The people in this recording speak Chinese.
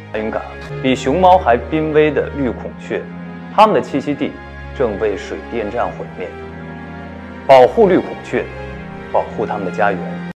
云港，比熊猫还濒危的绿孔雀，它们的栖息地正被水电站毁灭。保护绿孔雀，保护它们的家园。